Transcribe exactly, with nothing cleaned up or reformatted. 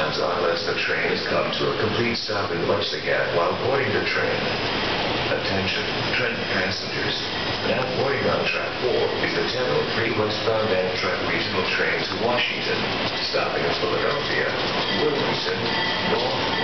times unless the train has come to a complete stop and punch the gap while boarding the train. Attention, Trenton passengers. Now boarding on track four is the ten oh three westbound Amtrak regional train to Washington, stopping at Philadelphia, Wilmington, North,